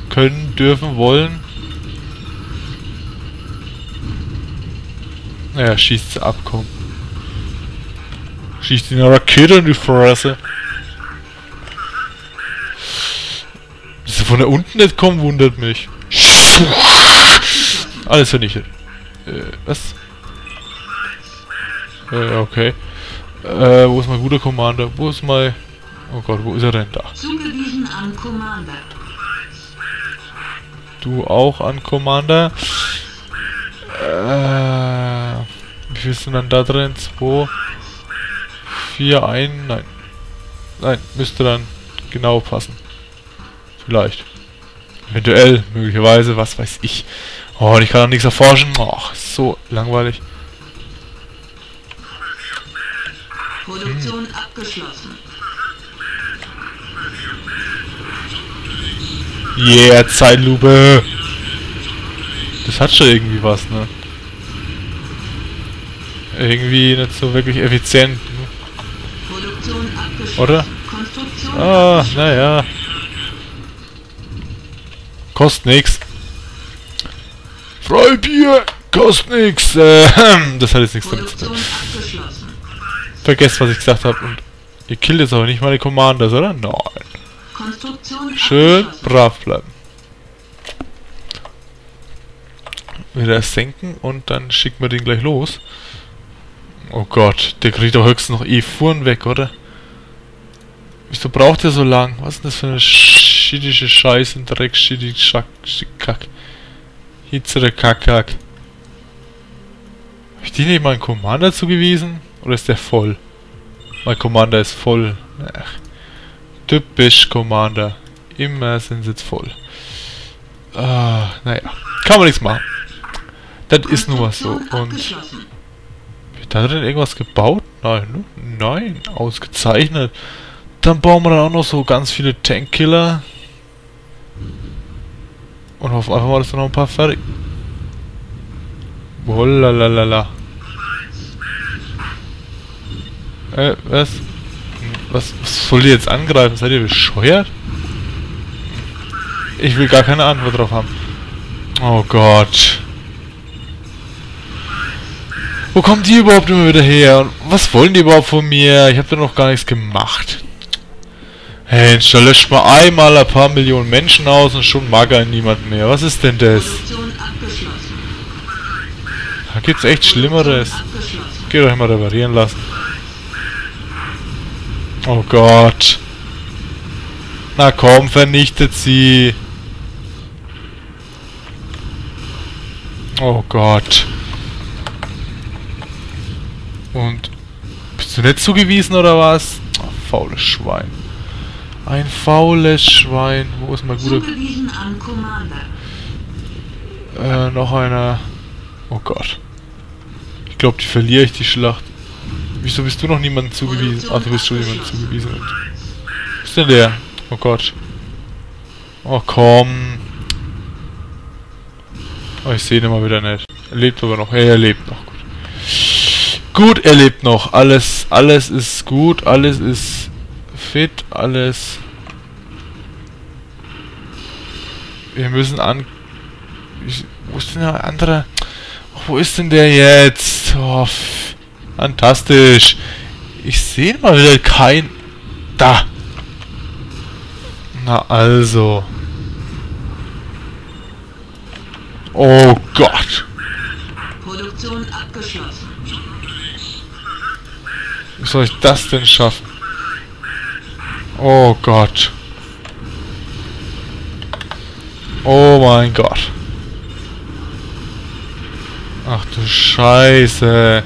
können, dürfen, wollen. Naja, schießt sie ab, komm. Schießt die eine Rakete in die Fresse. Dass sie von da unten nicht kommen, wundert mich. Alles vernichtet. Was? Okay. Wo ist mein guter Commander? Wo ist mein... Oh Gott, wo ist er denn da? Zugewiesen an Commander. Du auch an Commander. Wie viel sind dann da drin? 2, 4, 1, nein. Nein, müsste dann genau passen. Vielleicht. Eventuell, möglicherweise, was weiß ich. Oh, und ich kann auch nichts erforschen. Oh, so langweilig. Produktion abgeschlossen. Yeah, Zeitlupe! Das hat schon irgendwie was, ne? Irgendwie nicht so wirklich effizient, ne? Produktion abgeschlossen. Oder? Konstruktion Ah, abgeschlossen. naja. Kostet nix. Freibier! Kostet nix! Das hat jetzt nichts damit zu tun. Produktion abgeschlossen. Vergesst, was ich gesagt habe. Und ihr killt jetzt aber nicht meine Commanders, oder? Nein. Konstruktion Schön abgeschlossen. brav bleiben. Wieder senken und dann schicken wir den gleich los. Oh Gott, der kriegt doch höchstens noch E-Fuhren weg, oder? Wieso braucht der so lang? Was ist denn das für eine schittische Scheiße, Dreck, schittig, Kack. Hitzere Kack. Hab ich die nicht mal einen Commander zugewiesen? Oder ist der voll? Mein Commander ist voll. Ach. Typisch Commander. Immer sind sie jetzt voll. Naja. Kann man nichts machen. Das ist nun mal so. Und wird da drin irgendwas gebaut? Nein, ne? Nein. Ausgezeichnet. Dann bauen wir dann auch noch so ganz viele Tankkiller. Und hoffen einfach mal, dass wir noch ein paar fertig. Wollalalala. Was? Was soll die jetzt angreifen? Seid ihr bescheuert? Ich will gar keine Antwort drauf haben. Oh Gott. Wo kommen die überhaupt immer wieder her? Und was wollen die überhaupt von mir? Ich habe da noch gar nichts gemacht. Hey, da löscht mal einmal ein paar Millionen Menschen aus und schon mag einen niemand mehr. Was ist denn das? Produktion abgeschlossen. Da gibt's echt Schlimmeres. Abgeschlossen. Geht euch mal reparieren lassen. Oh Gott. Na komm, vernichtet sie. Oh Gott. Und bist du nicht zugewiesen oder was? Oh, faules Schwein. Ein faules Schwein. Wo ist mein guter... Zugewiesen an Commander. Noch einer. Oh Gott. Ich glaube, die verliere ich, die Schlacht. Wieso bist du noch niemandem zugewiesen? Ach, du bist schon jemandem zugewiesen. Wo ist denn der? Oh Gott. Oh komm. Oh, ich sehe ihn immer wieder nicht. Er lebt aber noch. Ja, er lebt noch. Gut. Gut, er lebt noch. Alles ist gut. Alles ist fit. Alles. Wir müssen an... Wo ist denn der andere? Oh, wo ist denn der jetzt? Oh, fantastisch. Ich sehe mal wieder kein... Da. Na also. Oh Gott. Produktion abgeschlossen. Wie soll ich das denn schaffen? Oh Gott. Oh mein Gott. Ach du Scheiße.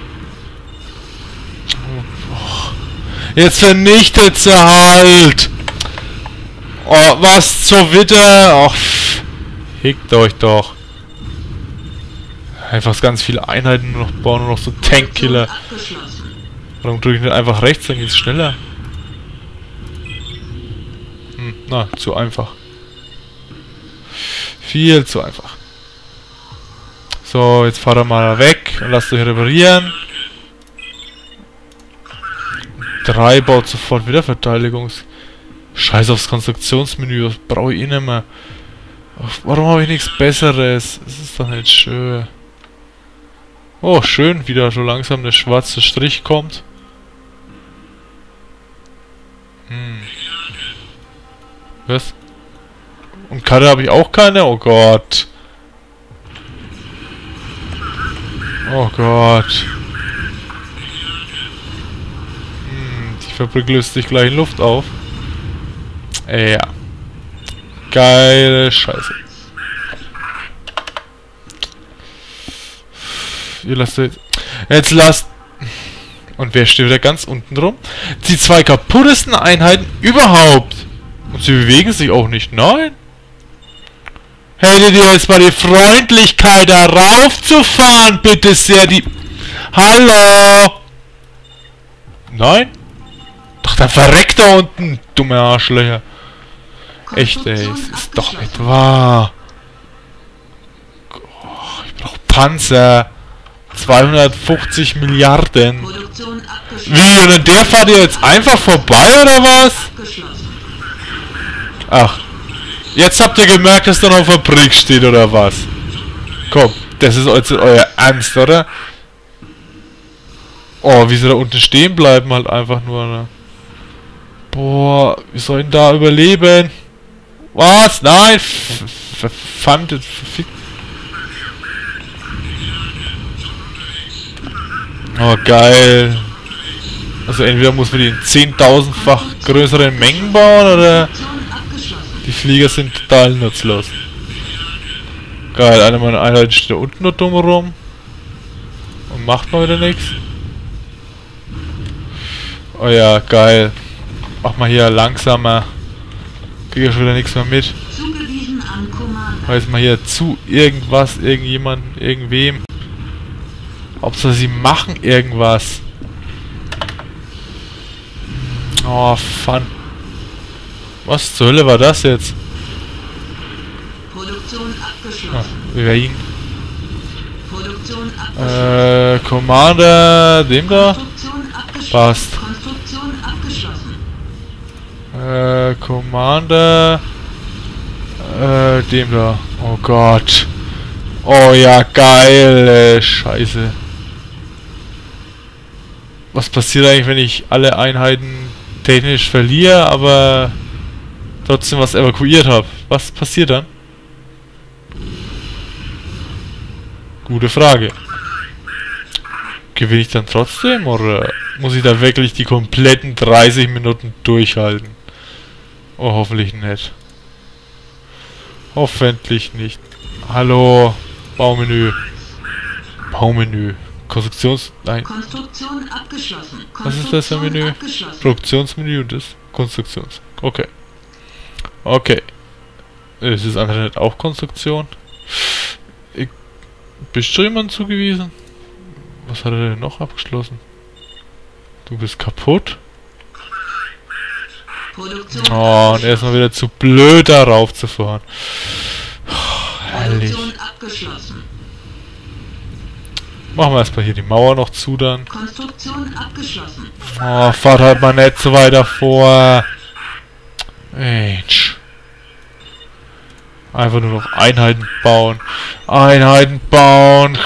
Oh. Jetzt vernichtet sie halt. Oh, was zur Witte. Ach, hickt euch doch. Einfach ganz viele Einheiten nur noch bauen, nur noch so Tankkiller. Abgeschlossen. Warum drücke ich nicht einfach rechts, dann geht's schneller? Na, zu einfach. Viel zu einfach. So, jetzt fahrt er mal weg und lasst euch reparieren. 3 baut sofort wieder Verteidigungs... Scheiß aufs Konstruktionsmenü, das brauche ich eh nicht mehr. Warum habe ich nichts Besseres? Es ist doch nicht schön. Oh, schön, wie da so langsam der schwarze Strich kommt. Was? Und Karte habe ich auch keine? Oh Gott. Oh Gott. Die Fabrik löst sich gleich in Luft auf. Ja. Geile Scheiße. Ihr lasst jetzt lasst. Und wer steht wieder ganz unten rum? Die zwei kaputtesten Einheiten überhaupt. Und sie bewegen sich auch nicht. Nein. Hättet ihr jetzt mal die Freundlichkeit, da raufzufahren, bitte sehr, die... Hallo! Nein? Doch, dann verreckt da unten, dumme Arschlöcher. Echt, ey, es ist doch nicht wahr. Oh, ich brauch Panzer. 250 Milliarden. Wie, und an der fahrt ihr jetzt einfach vorbei, oder was? Ach. Jetzt habt ihr gemerkt, dass da noch Fabrik steht, oder was? Komm, das ist euer Ernst, oder? Oh, wie sie da unten stehen bleiben, halt einfach nur, ne? Boah, wie soll ich denn da überleben? Was? Nein! Verfickte. Oh, geil. Also entweder muss man die in 10.000-fach größeren Mengen bauen, oder... Die Flieger sind total nutzlos. Geil, eine meiner Einheiten steht da unten nur dumm rum. Und macht mal wieder nichts. Oh ja, geil. Mach mal hier langsamer. Krieg ja schon wieder nichts mehr mit. Weiß mal hier zu irgendwas, irgendjemanden, irgendwem. Hauptsache sie machen irgendwas. Oh, fun. Was zur Hölle war das jetzt? Produktion abgeschlossen. Ah, Berlin. Commander, dem da? Passt. Konstruktion abgeschlossen. Commander, dem da. Oh Gott. Oh ja, geil. Scheiße. Was passiert eigentlich, wenn ich alle Einheiten technisch verliere, aber trotzdem was evakuiert habe? Was passiert dann? Gute Frage. Gewinne ich dann trotzdem, oder muss ich da wirklich die kompletten 30 Minuten durchhalten? Oh, hoffentlich nicht. Hoffentlich nicht. Hallo, Baumenü. Baumenü. Nein. Konstruktion abgeschlossen. Was ist das für ein Menü? Produktionsmenü und das Konstruktions. Okay. Okay. Ist das andere nicht auch Konstruktion? Bist du jemand zugewiesen? Was hat er denn noch abgeschlossen? Du bist kaputt? Oh, und er ist mal wieder zu blöd, darauf zu fahren. Oh, herrlich. Machen wir erstmal hier die Mauer noch zu, dann. Konstruktion abgeschlossen. Oh, fahrt halt mal nicht so weiter vor. Mensch. Einfach nur noch Einheiten bauen. Einheiten bauen.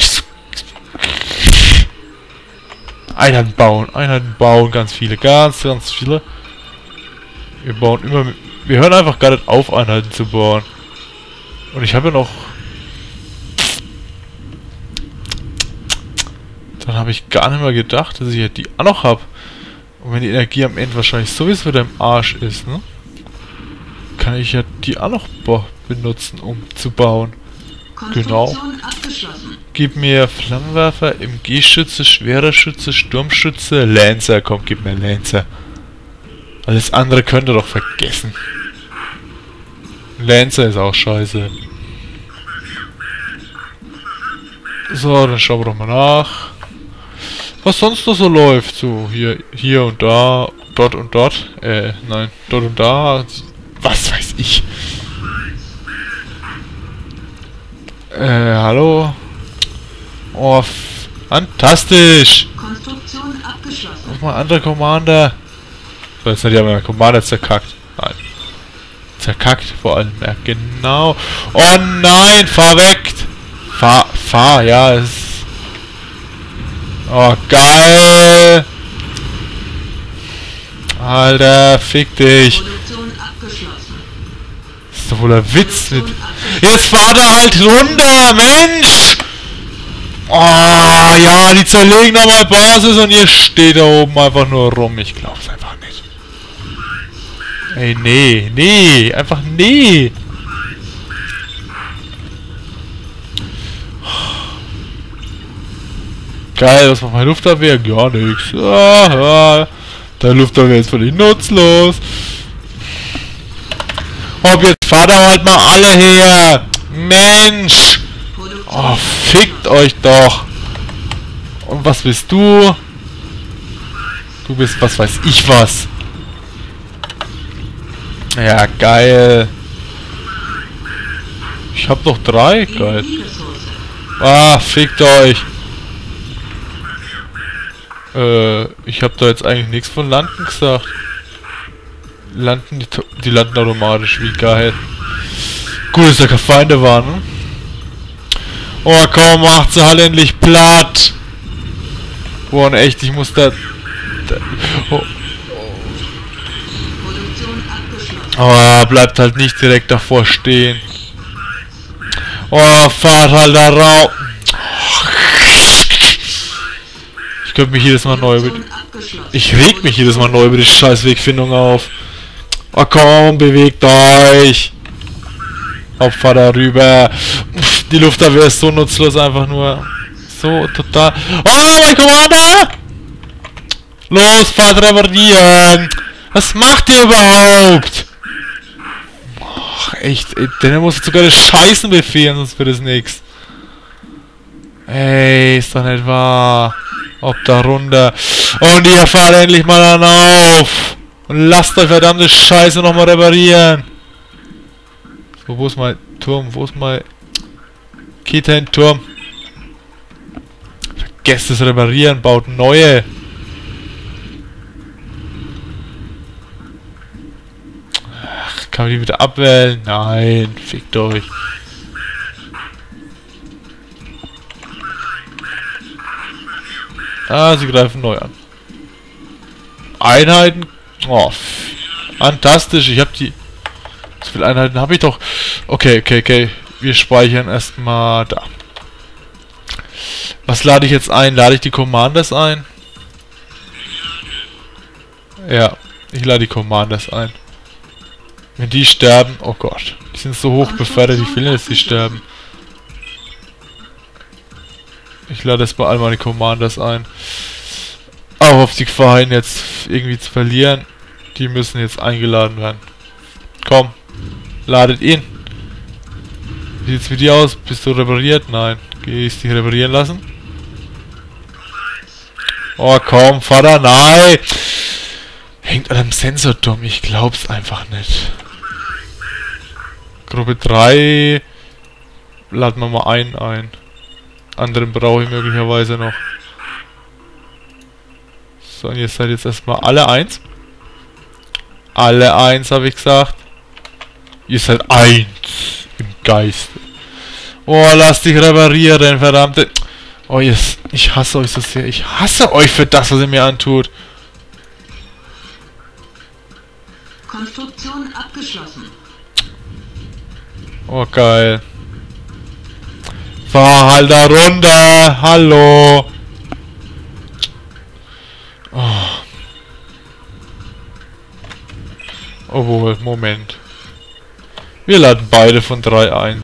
Einheiten bauen, ganz viele, ganz viele. Wir bauen immer, wir hören einfach gar nicht auf, Einheiten zu bauen. Und ich habe ja noch... Dann habe ich gar nicht mehr gedacht, dass ich ja die auch noch habe. Und wenn die Energie am Ende wahrscheinlich sowieso wieder im Arsch ist, ne? Kann ich ja die auch noch benutzen, um zu bauen. Genau. Gib mir Flammenwerfer, MG-Schütze, schwerer Schütze, Sturmschütze, Lancer. Komm, gib mir Lancer. Alles andere könnt ihr doch vergessen. Lancer ist auch scheiße. So, dann schauen wir doch mal nach. Was sonst noch so läuft. So, hier und da, dort und dort. Nein, dort und da. Was weiß ich. Hallo? Oh, fantastisch! Konstruktion abgeschlossen. Nochmal ein anderer Commander. So, jetzt hat ja mein Commander zerkackt. Nein. Jetzt zerkackt vor allem. Ja, genau. Oh nein, fahr weg! Fahr, ja, es... Oh, geil! Alter, fick dich! Produktion abgeschlossen. Das ist doch wohl ein Witz mit... Produktion abgeschlossen. Jetzt fahr da halt runter, Mensch! Oh, ja, die zerlegen nochmal Basis und ihr steht da oben einfach nur rum. Ich glaub's einfach nicht. Ey, nee, einfach nee. Geil, was macht meine Luftabwehr? Gar nichts. Der Luftabwehr ist völlig nutzlos. Hopp, jetzt fahrt ihr halt mal alle her. Mensch. Oh, fickt euch doch. Und was bist du? Du bist, was weiß ich was. Ja, geil. Ich hab noch 3. Geil. Ah, fickt euch. Ich hab da jetzt eigentlich nichts von Landen gesagt. Die landen automatisch, wie geil. Gut, dass da keine Feinde waren, ne? Oh komm, macht sie halt endlich platt! Boah, und echt, ich muss da... Oh. Oh, bleibt halt nicht direkt davor stehen. Oh, fahrt halt da raus! Ich könnte mich jedes Mal neu über... Ich reg mich jedes Mal neu über die scheiß Wegfindung auf. Oh komm, bewegt euch! Opfer darüber. Die Luftabwehr ist so nutzlos, einfach nur so total. Oh, mein Commander! Los, fahrt reparieren! Was macht ihr überhaupt? Ach, echt, ey, der muss sogar das Scheißen befehlen, sonst wird es nix. Ey, ist doch nicht wahr. Ob da runter. Und ihr fahrt endlich mal dann auf! Und lasst euch verdammte Scheiße nochmal reparieren! So, wo ist mein Turm? Wo ist mein... Geht hin, Turm. Vergesst das Reparieren, baut neue. Ach, kann man die wieder abwählen? Nein, fickt euch. Ah, sie greifen neu an. Einheiten? Oh, fantastisch, ich hab die... So viele Einheiten habe ich doch. Okay. Wir speichern erstmal da. Was lade ich jetzt ein? Lade ich die Commanders ein? Ja, ich lade die Commanders ein. Wenn die sterben, oh Gott, die sind so hoch befördert, ich will nicht, dass die sterben. Ich lade erstmal all meine Commanders ein. Auch auf die Gefahr hin, jetzt irgendwie zu verlieren. Die müssen jetzt eingeladen werden. Komm, ladet ihn. Wie sieht's mit dir aus? Bist du repariert? Nein. Gehst dich reparieren lassen? Oh komm, Vater, nein! Hängt an einem Sensorturm, ich glaub's einfach nicht. Gruppe 3. Laden wir mal einen ein. Anderen brauche ich möglicherweise noch. So, und ihr seid jetzt erstmal alle 1. Alle 1, habe ich gesagt. Ihr seid 1 im Geiste. Oh, lasst dich reparieren, verdammte... Oh, yes. Ich hasse euch so sehr. Ich hasse euch für das, was ihr mir antut. Konstruktion abgeschlossen. Oh, geil. Fahr halt da runter. Hallo. Oh. Obwohl, Moment. Wir laden beide von 3 ein.